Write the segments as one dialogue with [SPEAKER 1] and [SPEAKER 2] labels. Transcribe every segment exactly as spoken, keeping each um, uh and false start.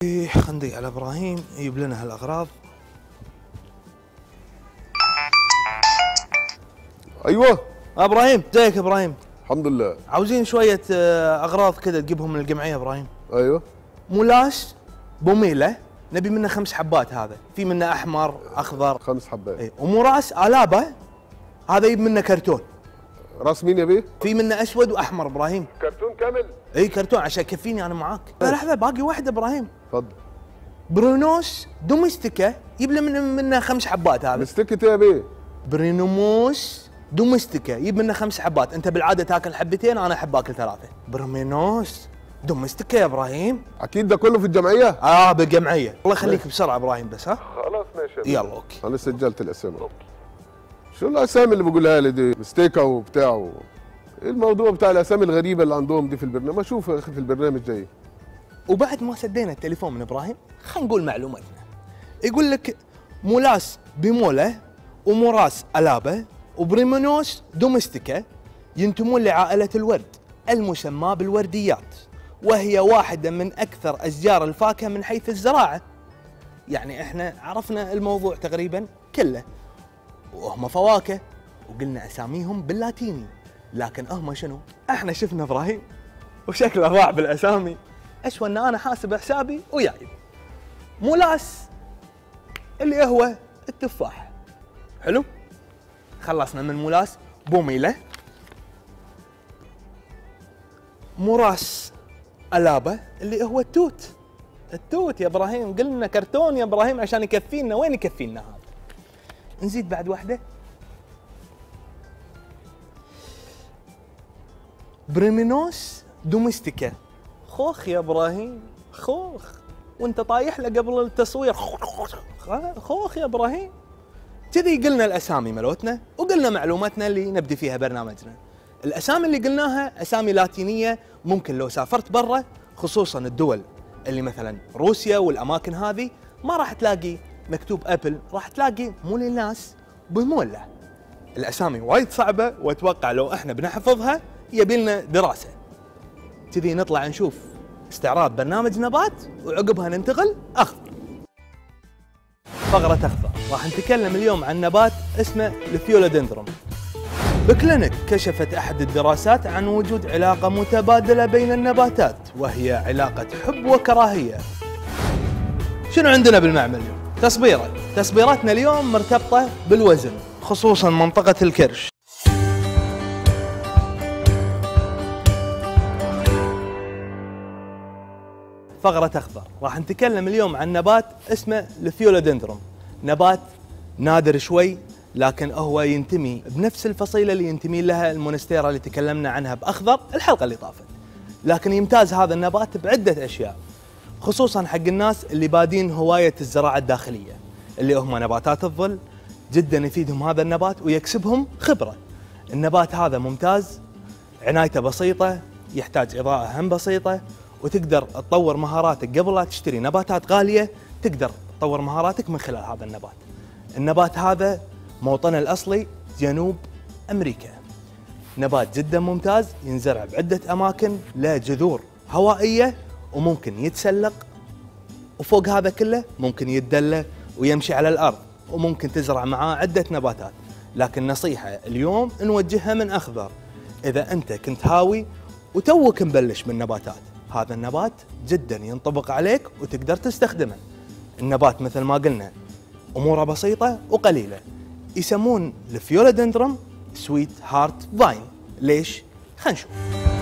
[SPEAKER 1] خندق على ابراهيم يجيب لنا هالاغراض.
[SPEAKER 2] ايوه
[SPEAKER 1] ابراهيم، ازيك يا ابراهيم؟
[SPEAKER 2] الحمد لله.
[SPEAKER 1] عاوزين شويه اغراض كذا تجيبهم من الجمعيه ابراهيم.
[SPEAKER 2] ايوه
[SPEAKER 1] مولاس بوميله نبي منه خمس حبات، هذا في منه احمر اخضر
[SPEAKER 2] خمس حبات.
[SPEAKER 1] اي. ومراس الابه هذا يجيب منه كرتون.
[SPEAKER 2] راس مين يا بيه؟
[SPEAKER 1] في منه اسود واحمر ابراهيم.
[SPEAKER 2] كرتون كامل؟
[SPEAKER 1] اي كرتون عشان يكفيني انا معاك. لحظه باقي واحده ابراهيم.
[SPEAKER 2] اتفضل.
[SPEAKER 1] برونوس دوميستيكا يجيب له منه, منه خمس حبات. هذا
[SPEAKER 2] مستكة يا بيه؟
[SPEAKER 1] برينوموس دوميستيكا يجيب منه خمس حبات. انت بالعاده تاكل حبتين، انا احب اكل ثلاثه. برمينوس دوميستيكا يا ابراهيم.
[SPEAKER 2] اكيد ده كله في الجمعيه؟
[SPEAKER 1] اه بالجمعيه. الله يخليك بسرعه ابراهيم بس. ها
[SPEAKER 2] خلاص ماشي.
[SPEAKER 1] يلا اوكي.
[SPEAKER 2] انا سجلت الاسامي. شو الاسامي اللي بقولها لي دي؟ مستيكه وبتاع و... ايه الموضوع بتاع الاسامي الغريبه اللي عندهم دي في البرنامج؟ اشوف يا اخي في البرنامج جاي.
[SPEAKER 1] وبعد ما سدينا التليفون من ابراهيم خلينا نقول معلوماتنا. يقول لك مولاس بيمولا وموراس الابه وبريمونوس دوميستيكا ينتمون لعائله الورد المسماه بالورديات، وهي واحده من اكثر اشجار الفاكهه من حيث الزراعه. يعني احنا عرفنا الموضوع تقريبا كله، وهم فواكه وقلنا اساميهم باللاتيني، لكن هم شنو؟ احنا شفنا ابراهيم وشكله ضاع بالاسامي، اشوى ان انا حاسب حسابي وياي. مولاس اللي هو التفاح. حلو؟ خلصنا من مولاس بوميله. موراس الابه اللي هو التوت. التوت يا ابراهيم، قلنا كرتون يا ابراهيم عشان يكفينا. وين يكفينا هذا؟ نزيد بعد واحده. بريمينوس دوميستيكا. خوخ يا ابراهيم، خوخ، وانت طايح له قبل التصوير. خوخ يا ابراهيم. كذي قلنا الاسامي ملوتنا وقلنا معلوماتنا اللي نبدي فيها برنامجنا. الاسامي اللي قلناها اسامي لاتينيه، ممكن لو سافرت برا خصوصا الدول اللي مثلا روسيا والاماكن هذه ما راح تلاقي مكتوب ابل، راح تلاقي موليناس بموله. الاسامي وايد صعبه، واتوقع لو احنا بنحفظها يبي لنا دراسه. كذي نطلع نشوف استعراض برنامج نبات وعقبها ننتقل اخضر. فقرة اخضر راح نتكلم اليوم عن نبات اسمه الفيولودندروم. بكلينيك كشفت احد الدراسات عن وجود علاقة متبادلة بين النباتات، وهي علاقة حب وكراهية. شنو عندنا بالمعمل اليوم؟ تصبيرة. تصبيراتنا اليوم مرتبطة بالوزن، خصوصا منطقة الكرش. فقرة أخضر راح نتكلم اليوم عن نبات اسمه الفيولودندروم. نبات نادر شوي، لكن هو ينتمي بنفس الفصيلة اللي ينتمي لها المونستيرا اللي تكلمنا عنها بأخضر الحلقة اللي طافت. لكن يمتاز هذا النبات بعدة أشياء، خصوصا حق الناس اللي بادين هواية الزراعة الداخلية، اللي هم نباتات الظل. جدا يفيدهم هذا النبات ويكسبهم خبرة. النبات هذا ممتاز، عنايته بسيطة، يحتاج إضاءة هم بسيطة، وتقدر تطور مهاراتك قبل لا تشتري نباتات غالية. تقدر تطور مهاراتك من خلال هذا النبات. النبات هذا موطنه الأصلي جنوب أمريكا. نبات جدا ممتاز، ينزرع بعدة أماكن، له جذور هوائية وممكن يتسلق، وفوق هذا كله ممكن يتدلى ويمشي على الأرض، وممكن تزرع معاه عدة نباتات. لكن نصيحة اليوم نوجهها من أخضر، إذا أنت كنت هاوي وتوك مبلش من نباتات، هذا النبات جدا ينطبق عليك وتقدر تستخدمه. النبات مثل ما قلنا اموره بسيطه وقليله. يسمون الفيولودندروم سويت هارت فاين. ليش؟ خلينا نشوف.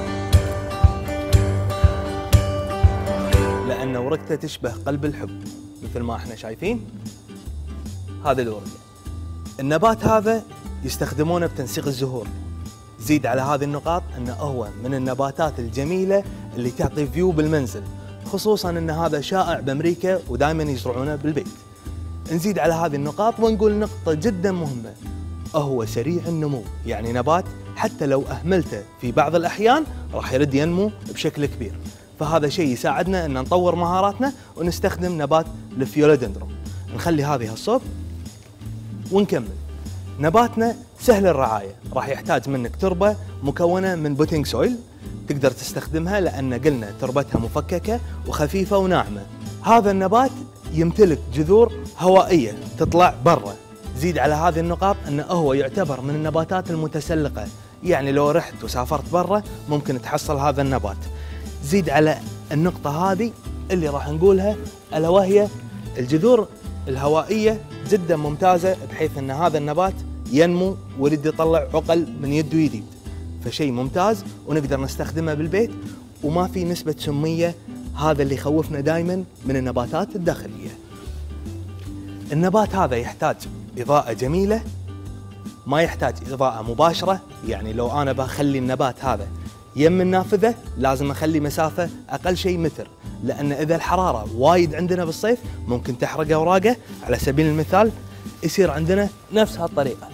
[SPEAKER 1] لان ورقته تشبه قلب الحب مثل ما احنا شايفين. هذه الورقه. النبات هذا يستخدمونه بتنسيق الزهور. زيد على هذه النقاط انه هو من النباتات الجميله اللي تعطي فيو بالمنزل، خصوصا ان هذا شائع بامريكا ودائما يزرعونه بالبيت. نزيد على هذه النقاط ونقول نقطه جدا مهمه، هو سريع النمو، يعني نبات حتى لو اهملته في بعض الاحيان راح يرد ينمو بشكل كبير. فهذا شيء يساعدنا ان نطور مهاراتنا ونستخدم نبات الفيولودندروم. نخلي هذه الصوب ونكمل. نباتنا سهل الرعاية، راح يحتاج منك تربة مكونة من بوتينج سويل، تقدر تستخدمها لأن قلنا تربتها مفككة وخفيفة وناعمة. هذا النبات يمتلك جذور هوائية تطلع برا. زيد على هذه النقاط أنه هو يعتبر من النباتات المتسلقة، يعني لو رحت وسافرت برا ممكن تحصل هذا النبات. زيد على النقطة هذه اللي راح نقولها، ألا وهي الجذور الهوائية جدا ممتازة، بحيث أن هذا النبات ينمو ويريد يطلع عقل من يد ويديد، فشيء ممتاز ونقدر نستخدمه بالبيت وما في نسبة سمية. هذا اللي يخوفنا دائما من النباتات الداخلية. النبات هذا يحتاج إضاءة جميلة، ما يحتاج إضاءة مباشرة، يعني لو أنا بخلي النبات هذا يم النافذة لازم أخلي مسافة أقل شيء متر، لأن إذا الحرارة وايد عندنا بالصيف ممكن تحرق أوراقه. على سبيل المثال يصير عندنا نفس هالطريقة،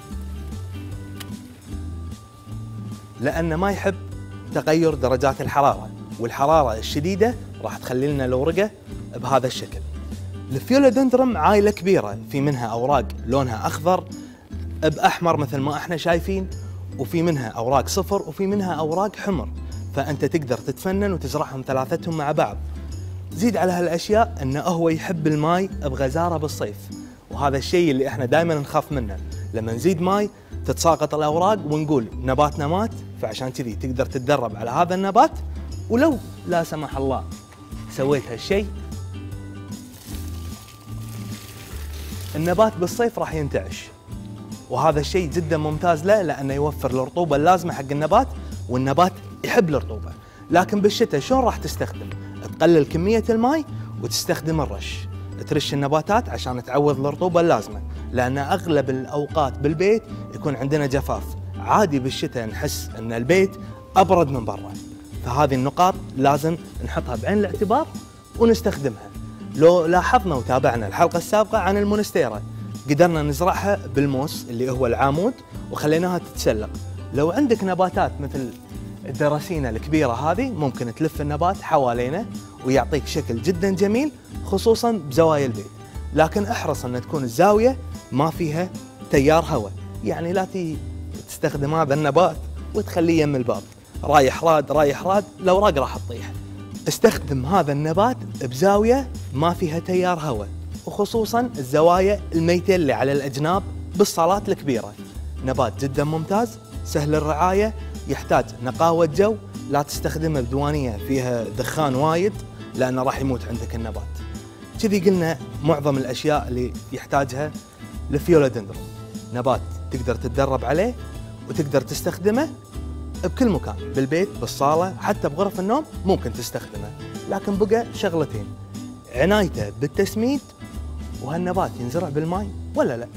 [SPEAKER 1] لأنه ما يحب تغير درجات الحرارة، والحرارة الشديدة راح تخلي لنا الأورقة بهذا الشكل. الفيولودندرم عائلة كبيرة، في منها أوراق لونها أخضر بأحمر مثل ما احنا شايفين، وفي منها أوراق صفر، وفي منها أوراق حمر، فأنت تقدر تتفنن وتزرعهم ثلاثتهم مع بعض. زيد على هالأشياء أنه هو يحب الماي بغزارة بالصيف، وهذا الشيء اللي احنا دائما نخاف منه، لما نزيد ماي تتساقط الأوراق ونقول نباتنا مات. فعشان كذي تقدر تتدرب على هذا النبات، ولو لا سمح الله سويت هالشيء النبات بالصيف راح ينتعش، وهذا الشيء جدا ممتاز له، لأنه يوفر الرطوبة اللازمة حق النبات، والنبات يحب الرطوبة. لكن بالشتاء شلون راح تستخدم؟ تقلل كمية الماء وتستخدم الرش، ترش النباتات عشان تعوض الرطوبة اللازمة، لأن أغلب الأوقات بالبيت يكون عندنا جفاف. عادي بالشتاء نحس أن البيت أبرد من برا، فهذه النقاط لازم نحطها بعين الاعتبار ونستخدمها. لو لاحظنا وتابعنا الحلقة السابقة عن المونستيرا، قدرنا نزرعها بالموس اللي هو العامود وخليناها تتسلق. لو عندك نباتات مثل الدراسينا الكبيرة هذه ممكن تلف النبات حوالينا ويعطيك شكل جدا جميل، خصوصا بزوايا البيت. لكن احرص ان تكون الزاوية ما فيها تيار هواء، يعني لا تستخدم هذا النبات وتخليه يم الباب رايح راد رايح راد، الأوراق راح تطيح. استخدم هذا النبات بزاوية ما فيها تيار هواء، وخصوصا الزوايا الميتة اللي على الأجناب بالصالات الكبيرة. نبات جدا ممتاز، سهل الرعاية، يحتاج نقاوة جو، لا تستخدمه بديوانية فيها دخان وايد لأنه راح يموت عندك النبات. كذي قلنا معظم الأشياء اللي يحتاجها الفيولودندرون. نبات تقدر تتدرب عليه وتقدر تستخدمه بكل مكان، بالبيت، بالصالة، حتى بغرف النوم ممكن تستخدمه. لكن بقى شغلتين، عنايته بالتسميد، وهالنبات ينزرع بالماء ولا لا.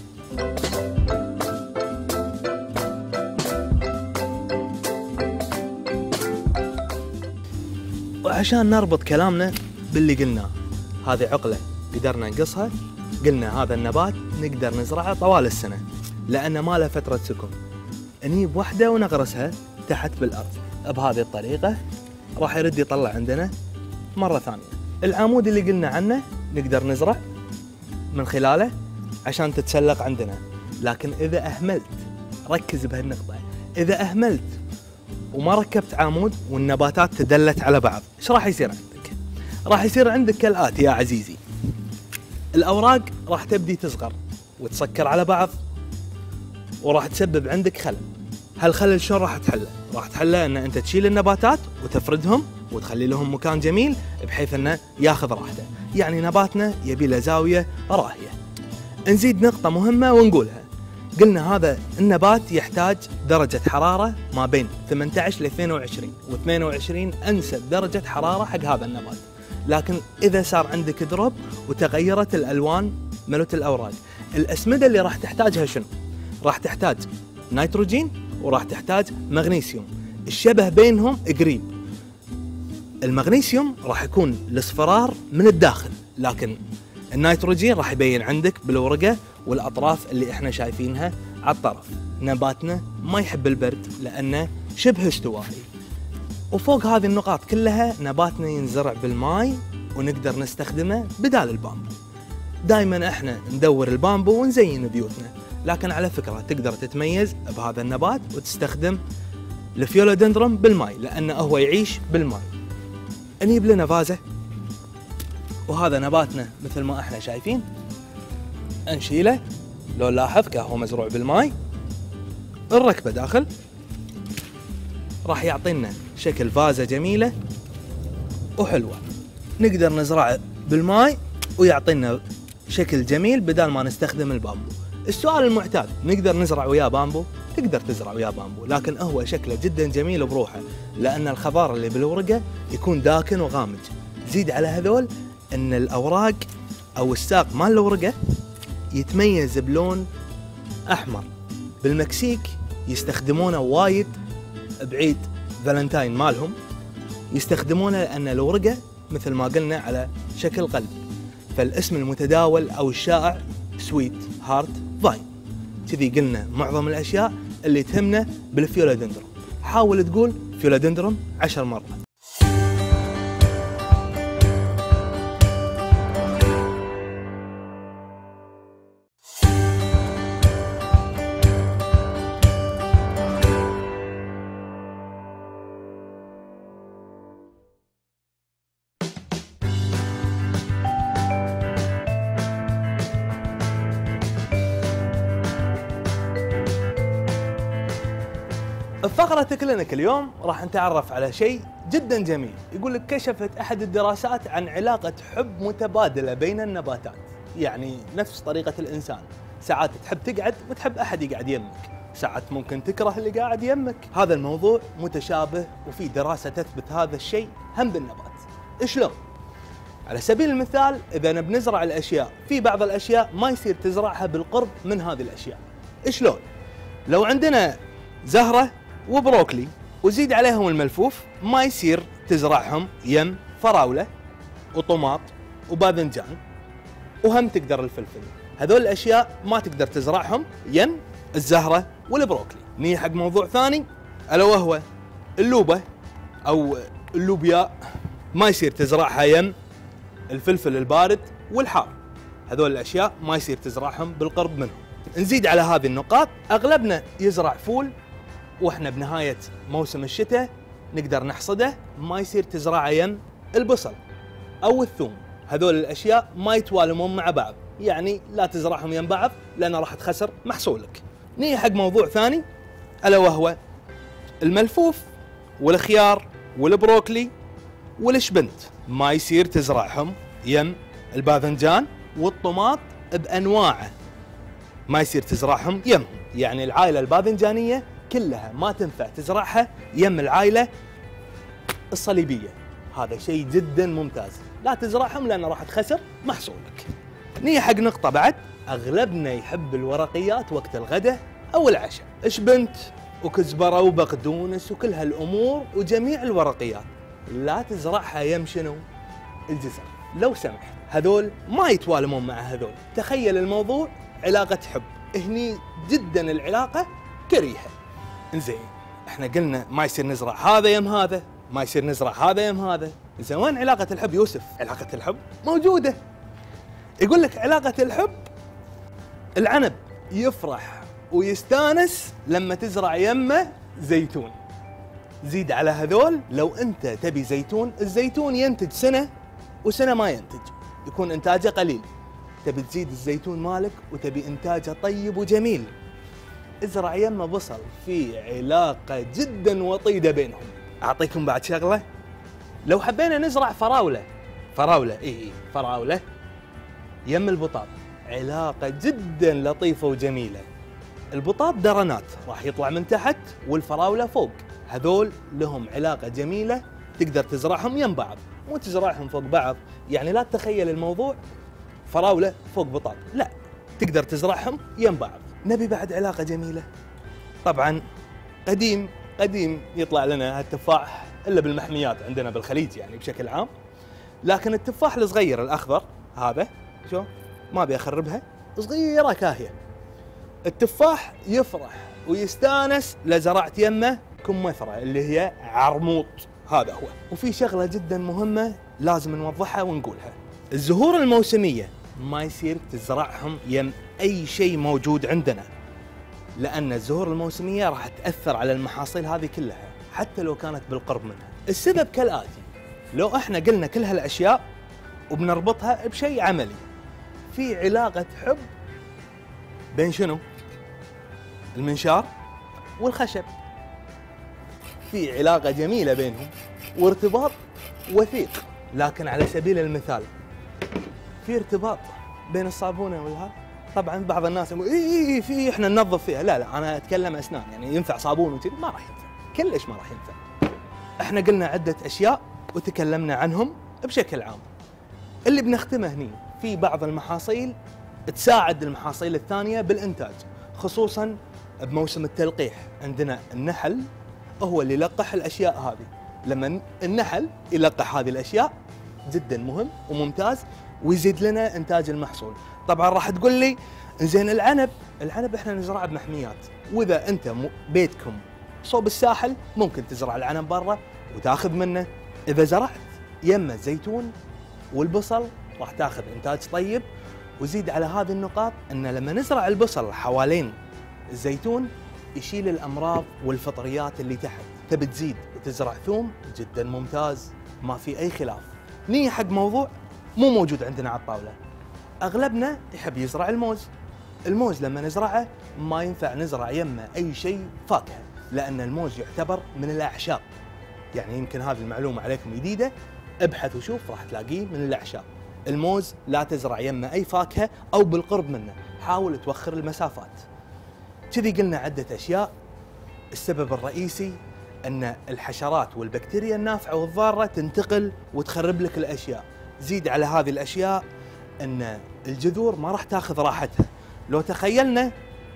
[SPEAKER 1] وعشان نربط كلامنا باللي قلناه، هذه عقلة قدرنا نقصها، قلنا هذا النبات نقدر نزرعه طوال السنة لأنه ما له فترة سكن. نجيب وحدة ونغرسها تحت بالأرض بهذه الطريقة، راح يرد يطلع عندنا مرة ثانية. العمود اللي قلنا عنه نقدر نزرع من خلاله عشان تتسلق عندنا. لكن إذا أهملت، ركز بهالنقطة، إذا أهملت وما ركبت عمود والنباتات تدلت على بعض، ايش راح يصير عندك؟ راح يصير عندك كالآتي يا عزيزي، الأوراق راح تبدي تصغر وتسكر على بعض، وراح تسبب عندك خلل. هالخلل شلون راح تحله؟ راح تحله ان انت تشيل النباتات وتفردهم وتخلي لهم مكان جميل بحيث انه ياخذ راحته. يعني نباتنا يبي له زاويه راهيه. نزيد نقطه مهمه ونقولها، قلنا هذا النبات يحتاج درجه حراره ما بين ثمانية عشر ل اثنين وعشرين، واثنين وعشرين انسب درجه حراره حق هذا النبات. لكن اذا صار عندك دروب وتغيرت الالوان ملوت الاوراق، الاسمده اللي راح تحتاجها شنو؟ راح تحتاج نيتروجين وراح تحتاج مغنيسيوم، الشبه بينهم قريب. المغنيسيوم راح يكون الاصفرار من الداخل، لكن النيتروجين راح يبين عندك بالورقة والأطراف اللي احنا شايفينها على الطرف. نباتنا ما يحب البرد لأنه شبه استوائي. وفوق هذه النقاط كلها نباتنا ينزرع بالماي ونقدر نستخدمه بدال البامبو. دائما احنا ندور البامبو ونزين بيوتنا، لكن على فكرة تقدر تتميز بهذا النبات وتستخدم الفيولودندرون بالماء لأنه هو يعيش بالماء. نجيب لنا فازة وهذا نباتنا مثل ما احنا شايفين، نشيله لو نلاحظ كهو مزروع بالماي، نركبه داخل راح يعطينا شكل فازة جميلة وحلوة، نقدر نزرعه بالماي ويعطينا شكل جميل بدل ما نستخدم البامبو. السؤال المعتاد، نقدر نزرع وياه بامبو؟ تقدر تزرع وياه بامبو، لكن هو شكله جدا جميل بروحه، لأن الخضار اللي بالورقة يكون داكن وغامج. زيد على هذول أن الأوراق أو الساق مال الورقة يتميز بلون أحمر. بالمكسيك يستخدمونه وايد بعيد فالنتاين مالهم، يستخدمونه لأن الورقة مثل ما قلنا على شكل قلب، فالاسم المتداول أو الشائع سويت هارت فاين. كذي قلنا معظم الأشياء اللي تهمنا بالفيولودندرون. حاول تقول فيولودندرون عشر مرات. بفقرة كلينك اليوم راح نتعرف على شيء جدا جميل. يقول لك كشفت أحد الدراسات عن علاقة حب متبادلة بين النباتات، يعني نفس طريقة الإنسان، ساعات تحب تقعد وتحب أحد يقعد يمك، ساعات ممكن تكره اللي قاعد يمك. هذا الموضوع متشابه وفي دراسة تثبت هذا الشيء هم بالنبات. شلون؟ على سبيل المثال إذا بنزرع الأشياء، في بعض الأشياء ما يصير تزرعها بالقرب من هذه الأشياء. شلون؟ لو عندنا زهرة وبروكلي وزيد عليهم الملفوف، ما يصير تزرعهم يم فراولة وطماط وباذنجان، وهم تقدر الفلفل. هذول الأشياء ما تقدر تزرعهم يم الزهرة والبروكلي. نيجي حق موضوع ثاني ألا وهو اللوبة أو اللوبياء، ما يصير تزرعها يم الفلفل البارد والحار. هذول الأشياء ما يصير تزرعهم بالقرب منهم. نزيد على هذه النقاط، أغلبنا يزرع فول واحنا بنهاية موسم الشتاء نقدر نحصده، ما يصير تزرعه يم البصل أو الثوم. هذول الأشياء ما يتوالمون مع بعض، يعني لا تزرعهم يم بعض لأن راح تخسر محصولك. نيجي حق موضوع ثاني ألا وهو الملفوف والخيار والبروكلي والشبنت، ما يصير تزرعهم يم الباذنجان والطماط بأنواعه، ما يصير تزرعهم يمهم. يعني العائلة الباذنجانية كلها ما تنفع تزرعها يم العائلة الصليبية. هذا شيء جدا ممتاز، لا تزرعهم لأنه راح تخسر محصولك. نيجي حق نقطة بعد، أغلبنا يحب الورقيات وقت الغداء أو العشاء، شبنت وكزبرة وبقدونس وكل هالأمور وجميع الورقيات، لا تزرعها يم شنو؟ الجزر لو سمحت. هذول ما يتوالمون مع هذول. تخيل الموضوع علاقة حب، هني جدا العلاقة كريهة. انزين احنا قلنا ما يصير نزرع هذا يم هذا، ما يصير نزرع هذا يم هذا. زين وين علاقة الحب يوسف؟ علاقة الحب موجودة. يقول لك علاقة الحب، العنب يفرح ويستانس لما تزرع يمه زيتون. زيد على هذول، لو انت تبي زيتون، الزيتون ينتج سنة وسنة ما ينتج، يكون انتاجه قليل. تبي تزيد الزيتون مالك وتبي انتاجه طيب وجميل، ازرع يمه بصل، في علاقة جدا وطيدة بينهم. اعطيكم بعد شغلة، لو حبينا نزرع فراولة، فراولة اي اي فراولة يم البطاط، علاقة جدا لطيفة وجميلة. البطاط درنات راح يطلع من تحت والفراولة فوق، هذول لهم علاقة جميلة، تقدر تزرعهم يم بعض، مو تزرعهم فوق بعض. يعني لا تتخيل الموضوع فراولة فوق بطاط، لا، تقدر تزرعهم يم بعض. نبي بعد علاقة جميلة، طبعا قديم قديم يطلع لنا هالتفاح إلا بالمحميات عندنا بالخليج يعني بشكل عام، لكن التفاح الصغير الأخضر هذا، شو ما أبي أخربها، صغيرة كاهية. التفاح يفرح ويستانس لزرعت يمه كمثرى اللي هي عرموط، هذا هو. وفي شغلة جدا مهمة لازم نوضحها ونقولها، الزهور الموسمية ما يصير تزرعهم يم أي شيء موجود عندنا، لأن الزهور الموسمية راح تأثر على المحاصيل هذه كلها حتى لو كانت بالقرب منها. السبب كالآتي، لو احنا قلنا كل هالأشياء وبنربطها بشيء عملي. في علاقة حب بين شنو؟ المنشار والخشب. في علاقة جميلة بينهم وارتباط وثيق. لكن على سبيل المثال في ارتباط بين الصابونة والها. طبعا بعض الناس يقول اي اي في احنا ننظف فيها. لا لا انا اتكلم اسنان، يعني ينفع صابون وكذي؟ ما راح ينفع، كلش ما راح ينفع. احنا قلنا عدة اشياء وتكلمنا عنهم بشكل عام. اللي بنختمه هني في بعض المحاصيل تساعد المحاصيل الثانية بالإنتاج، خصوصاً بموسم التلقيح. عندنا النحل هو اللي يلقح الأشياء هذه. لما النحل يلقح هذه الأشياء جداً مهم وممتاز ويزيد لنا إنتاج المحصول. طبعاً راح تقول لي زين العنب، العنب إحنا نزرعه بمحميات، وإذا أنت بيتكم صوب الساحل ممكن تزرع العنب برا وتاخذ منه. إذا زرعت يم الزيتون والبصل راح تاخذ إنتاج طيب. وزيد على هذه النقاط أن لما نزرع البصل حوالين الزيتون يشيل الأمراض والفطريات اللي تحت. تبي تزيد وتزرع ثوم جدا ممتاز، ما في أي خلاف. نيجي حق موضوع مو موجود عندنا على الطاولة. أغلبنا يحب يزرع الموز. الموز لما نزرعه ما ينفع نزرع يمه أي شيء فاكهة، لأن الموز يعتبر من الأعشاب. يعني يمكن هذه المعلومة عليكم جديدة، ابحث وشوف راح تلاقيه من الأعشاب. الموز لا تزرع يمه أي فاكهة أو بالقرب منه، حاول توخر المسافات. كذي قلنا عدة أشياء. السبب الرئيسي أن الحشرات والبكتيريا النافعة والضارة تنتقل وتخرب لك الأشياء. زيد على هذه الأشياء أن الجذور ما راح تاخذ راحتها. لو تخيلنا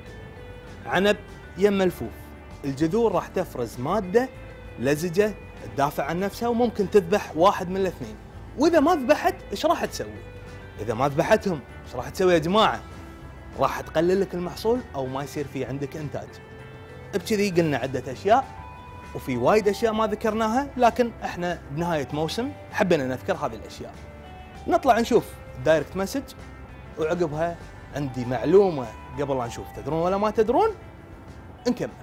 [SPEAKER 1] عنب يم الفوف، الجذور راح تفرز مادة لزجة تدافع عن نفسها وممكن تذبح واحد من الاثنين. وإذا ما ذبحت إيش راح تسوي؟ إذا ما ذبحتهم إيش راح تسوي يا جماعة؟ راح تقلل لك المحصول أو ما يصير في عندك إنتاج. بكذي قلنا عدة أشياء وفي وايد أشياء ما ذكرناها، لكن إحنا بنهاية موسم حبينا نذكر هذه الأشياء. نطلع نشوف دايركت مسج وعقبها عندي معلومة قبل لا نشوف تدرون ولا ما تدرون نكملها.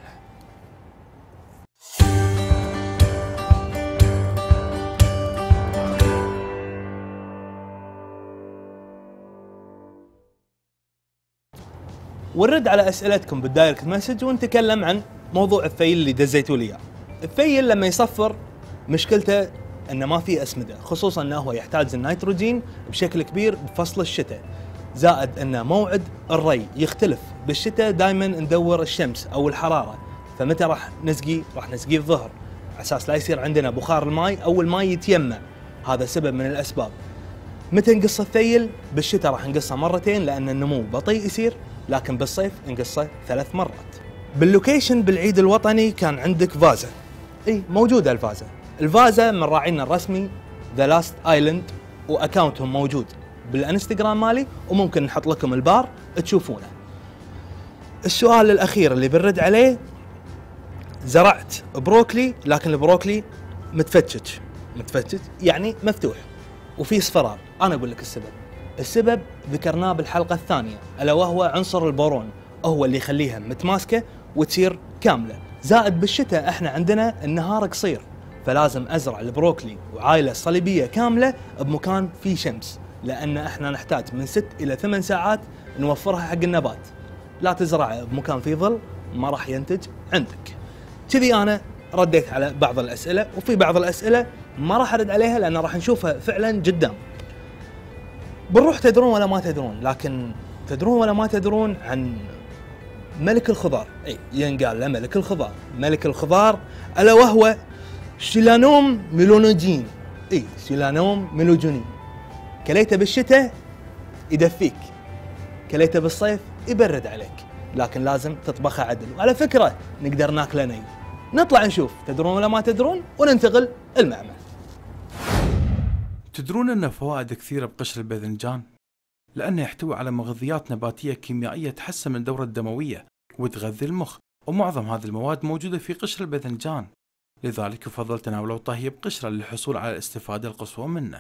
[SPEAKER 1] ونرد على اسئلتكم بالدايركت مسج ونتكلم عن موضوع الثيل اللي دزيتوا لي اياه. الثيل لما يصفر مشكلته انه ما في اسمده، خصوصا انه هو يحتاج النيتروجين بشكل كبير بفصل الشتاء. زائد ان موعد الري يختلف، بالشتاء دائما ندور الشمس او الحراره، فمتى راح نسقي؟ راح نسقي الظهر على اساس لا يصير عندنا بخار الماء او الماء يتيمع. هذا سبب من الاسباب. متى نقص الثيل؟ بالشتاء راح نقصه مرتين لان النمو بطيء يصير، لكن بالصيف نقصه ثلاث مرات. باللوكيشن بالعيد الوطني كان عندك فازة. اي موجودة الفازة. الفازة من راعينا الرسمي ذا لاست ايلاند، واكاونتهم موجود بالانستغرام مالي وممكن نحط لكم البار تشوفونه. السؤال الاخير اللي بنرد عليه، زرعت بروكلي لكن البروكلي متفتش متفتش يعني مفتوح وفي اصفرار. انا اقول لك السبب. السبب ذكرناه بالحلقة الثانية، ألا وهو عنصر البورون، هو اللي يخليها متماسكة وتصير كاملة. زائد بالشتاء احنا عندنا النهار قصير، فلازم أزرع البروكلي وعائلة صليبية كاملة بمكان فيه شمس، لأن احنا نحتاج من ست إلى ثمان ساعات نوفرها حق النبات. لا تزرعه بمكان فيه ظل، ما راح ينتج عندك. كذي أنا رديت على بعض الأسئلة، وفي بعض الأسئلة ما راح أرد عليها لأن راح نشوفها فعلا قدام. بنروح تدرون ولا ما تدرون، لكن تدرون ولا ما تدرون عن ملك الخضار؟ اي ينقال له ملك الخضار. ملك الخضار الا وهو سيلانوم ميلونوجين. اي سيلانوم ميلونوجين. كليته بالشتاء يدفيك، كليته بالصيف يبرد عليك، لكن لازم تطبخه عدل. وعلى فكرة نقدر ناكله ني. نطلع نشوف تدرون ولا ما تدرون وننتقل المعمل.
[SPEAKER 3] تدرون أن فوائد كثيرة بقشر الباذنجان؟ لأنه يحتوي على مغذيات نباتية كيميائية تحسن من الدورة الدموية وتغذي المخ، ومعظم هذه المواد موجودة في قشر الباذنجان، لذلك يفضل تناوله طهي بقشره للحصول على الاستفادة القصوى منه.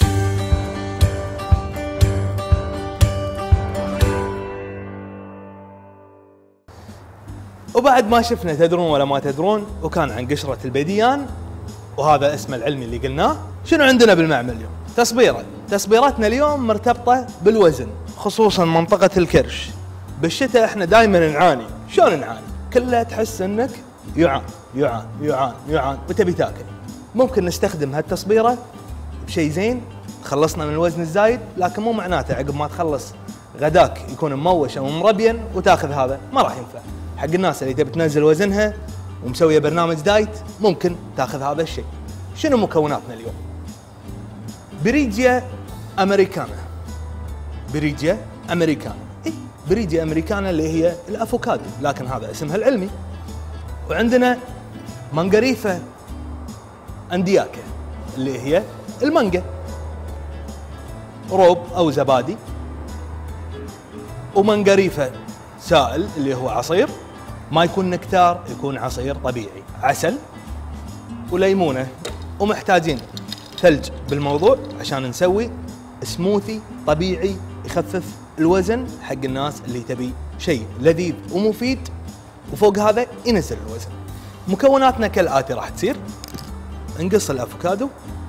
[SPEAKER 1] وبعد ما شفنا تدرون ولا ما تدرون وكان عن قشرة البيديان وهذا اسمه العلمي اللي قلناه، شنو عندنا بالمعمل اليوم؟ تصبيره. تصبيراتنا اليوم مرتبطة بالوزن، خصوصا منطقة الكرش. بالشتاء احنا دائما نعاني. شلون نعاني؟ كلها تحس انك يعان يعان يعان يعان وتبي تاكل. ممكن نستخدم هالتصبيرة بشيء زين، خلصنا من الوزن الزايد، لكن مو معناته عقب ما تخلص غداك يكون مموش او مربين وتاخذ هذا، ما راح ينفع. حق الناس اللي تبي تنزل وزنها ومسويه برنامج دايت ممكن تاخذ هذا الشيء. شنو مكوناتنا اليوم؟ بريجيا امريكانا. بريجيا امريكانا، اي بريجيا امريكانا اللي هي الافوكادو، لكن هذا اسمها العلمي. وعندنا مانجريفا اندياكا اللي هي المانجا، روب او زبادي، ومانجريفا سائل اللي هو عصير، ما يكون نكتار، يكون عصير طبيعي، عسل وليمونه. ومحتاجين ثلج بالموضوع عشان نسوي سموثي طبيعي يخفف الوزن حق الناس اللي تبي شيء لذيذ ومفيد وفوق هذا ينزل الوزن. مكوناتنا كالآتي راح تصير: نقص الافوكادو،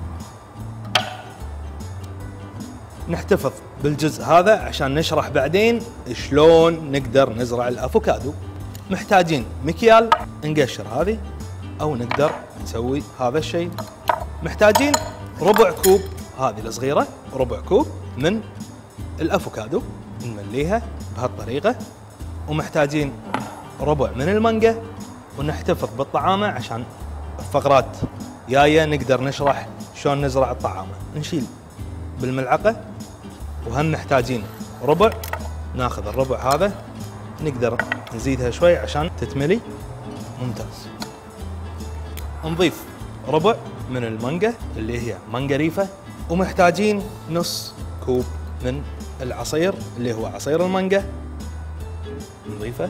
[SPEAKER 1] نحتفظ بالجزء هذا عشان نشرح بعدين شلون نقدر نزرع الافوكادو. محتاجين مكيال نقشر هذه او نقدر نسوي هذا الشيء. محتاجين ربع كوب، هذه الصغيرة ربع كوب من الافوكادو نمليها بهالطريقة. ومحتاجين ربع من المانجا، ونحتفظ بالطعامة عشان الفقرات جاية نقدر نشرح شلون نزرع الطعامة. نشيل بالملعقة، وهم محتاجين ربع، ناخذ الربع هذا نقدر نزيدها شوي عشان تتملي. ممتاز. نضيف ربع من المانجا اللي هي مانجريفا، ومحتاجين نص كوب من العصير اللي هو عصير المانجا، نضيفه.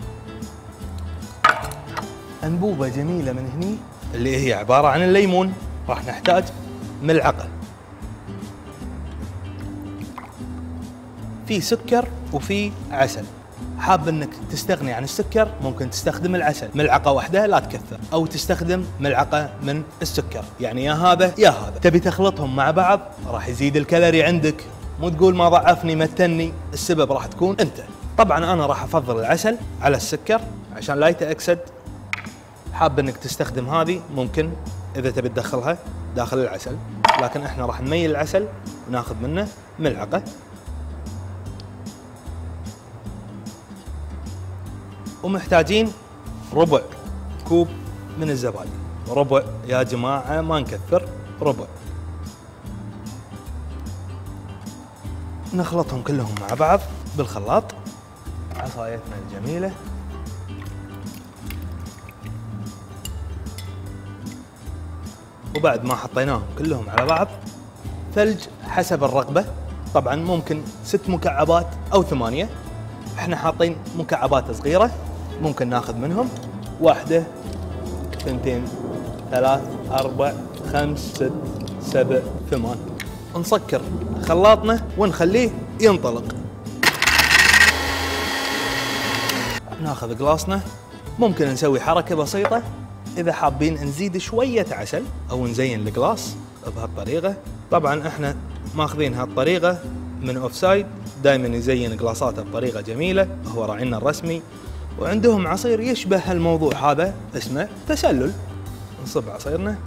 [SPEAKER 1] أنبوبة جميلة من هني اللي هي عبارة عن الليمون، راح نحتاج ملعقة. في سكر وفي عسل. حاب انك تستغني عن السكر ممكن تستخدم العسل، ملعقة واحدة لا تكثر، او تستخدم ملعقة من السكر، يعني يا هذا يا هذا. تبي تخلطهم مع بعض راح يزيد الكالوري عندك، مو تقول ما ضعفني متني، السبب راح تكون انت. طبعا انا راح افضل العسل على السكر عشان لا يتأكسد. حاب انك تستخدم هذه ممكن اذا تبي تدخلها داخل العسل، لكن احنا راح نميل العسل وناخذ منه ملعقة. ومحتاجين ربع كوب من الزبادي، ربع يا جماعة ما نكثر، ربع. نخلطهم كلهم مع بعض بالخلاط، عصايتنا الجميلة. وبعد ما حطيناهم كلهم على بعض، ثلج حسب الرغبة، طبعا ممكن ست مكعبات أو ثمانية، احنا حاطين مكعبات صغيرة ممكن ناخذ منهم واحدة، ثنتين، ثلاث، أربع، خمس، ست، سبع، ثمان. نسكر خلاطنا ونخليه ينطلق. ناخذ قلاصنا، ممكن نسوي حركة بسيطة إذا حابين نزيد شوية عسل أو نزين القلاص بهالطريقة. طبعا احنا ماخذين هالطريقة من اوف سايد، دائما يزين قلاصاته بطريقة جميلة، هو راعينا الرسمي. وعندهم عصير يشبه هالموضوع هذا اسمه تسلل. نصب عصيرنا،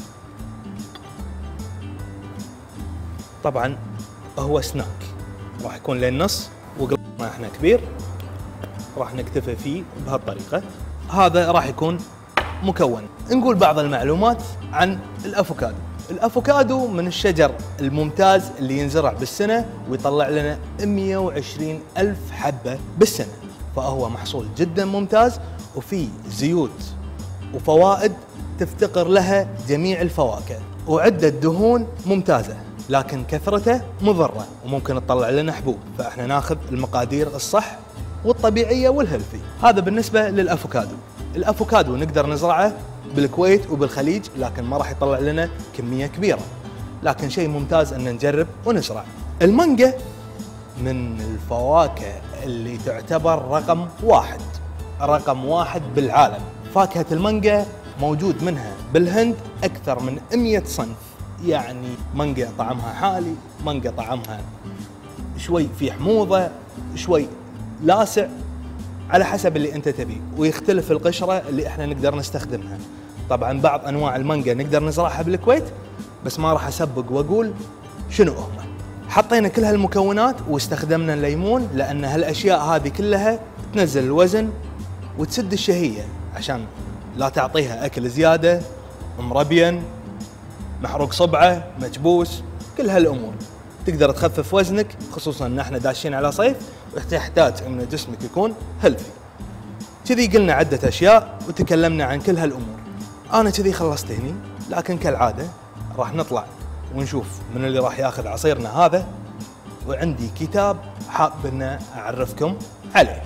[SPEAKER 1] طبعا هو سناك راح يكون للنص، وقلاصنا احنا كبير راح نكتفي فيه بهالطريقة. هذا راح يكون مكون. نقول بعض المعلومات عن الافوكادو. الافوكادو من الشجر الممتاز اللي ينزرع بالسنة ويطلع لنا مئة وعشرين ألف حبة بالسنة، فهو محصول جدا ممتاز وفيه زيوت وفوائد تفتقر لها جميع الفواكه، وعدة دهون ممتازة، لكن كثرته مضرة وممكن تطلع لنا حبوب، فاحنا ناخذ المقادير الصح والطبيعية والهيلثي. هذا بالنسبة للافوكادو. الافوكادو نقدر نزرعه بالكويت وبالخليج، لكن ما راح يطلع لنا كمية كبيرة، لكن شيء ممتاز ان نجرب ونزرع. المانجا من الفواكه اللي تعتبر رقم واحد، رقم واحد بالعالم. فاكهة المانجا موجود منها بالهند أكثر من مئة صنف، يعني مانجا طعمها حالي، مانجا طعمها شوي في حموضة، شوي لاسع، على حسب اللي انت تبيه، ويختلف القشرة اللي احنا نقدر نستخدمها. طبعا بعض انواع المانجا نقدر نزرعها بالكويت، بس ما راح اسبق واقول شنو هم. حطينا كل هالمكونات واستخدمنا الليمون، لان هالاشياء هذه كلها تنزل الوزن وتسد الشهية، عشان لا تعطيها اكل زيادة، مربين، محروق صبعه، مكبوس، كل هالامور تقدر تخفف وزنك، خصوصا ان احنا داشين على صيف وتحتاج ان جسمك يكون هيلثي. كذي قلنا عدة اشياء وتكلمنا عن كل هالامور. انا كذي خلصت هني، لكن كالعادة راح نطلع ونشوف من اللي راح ياخذ عصيرنا هذا، وعندي كتاب حاب ان اعرفكم عليه.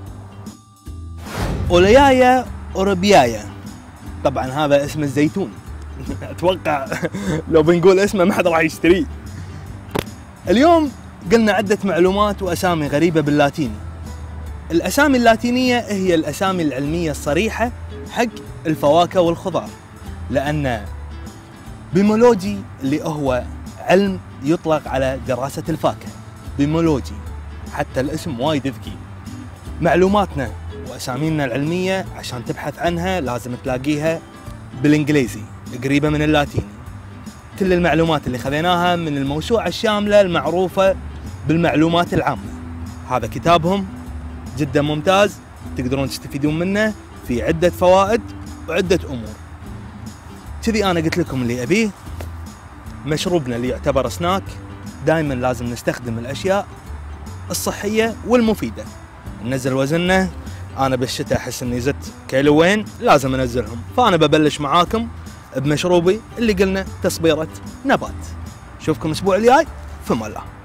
[SPEAKER 1] أوليايا أوروبيايا، طبعا هذا اسم الزيتون. اتوقع لو بنقول اسمه ما حد راح يشتريه. اليوم قلنا عدة معلومات واسامي غريبة باللاتيني. الاسامي اللاتينية هي الاسامي العلمية الصريحة حق الفواكه والخضار، لان بيمولوجي اللي هو علم يطلق على دراسة الفاكهة، بيمولوجي، حتى الاسم وايد ذكي. معلوماتنا واسامينا العلمية عشان تبحث عنها لازم تلاقيها بالانجليزي قريبة من اللاتيني. كل المعلومات اللي خذيناها من الموسوعة الشاملة المعروفة بالمعلومات العامة. هذا كتابهم جدا ممتاز، تقدرون تستفيدون منه في عدة فوائد وعدة أمور. كذي أنا قلت لكم اللي أبيه. مشروبنا اللي يعتبر سناك، دائما لازم نستخدم الأشياء الصحية والمفيدة. ننزل وزننا، أنا بالشتاء أحس إني زدت كيلوين، لازم أنزلهم، فأنا ببلش معاكم بمشروبي اللي قلنا تصبيرة نبات. شوفكم الأسبوع الجاي، في الله.